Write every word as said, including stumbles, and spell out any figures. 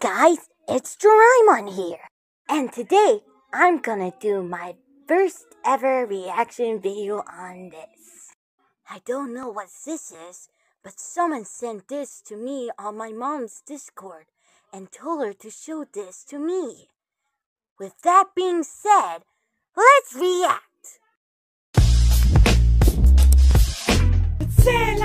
guys, it's Doraemon here, and today I'm gonna do my first ever reaction video on this. I don't know what this is, but someone sent this to me on my mom's Discord and told her to show this to me. With that being said, let's react! It's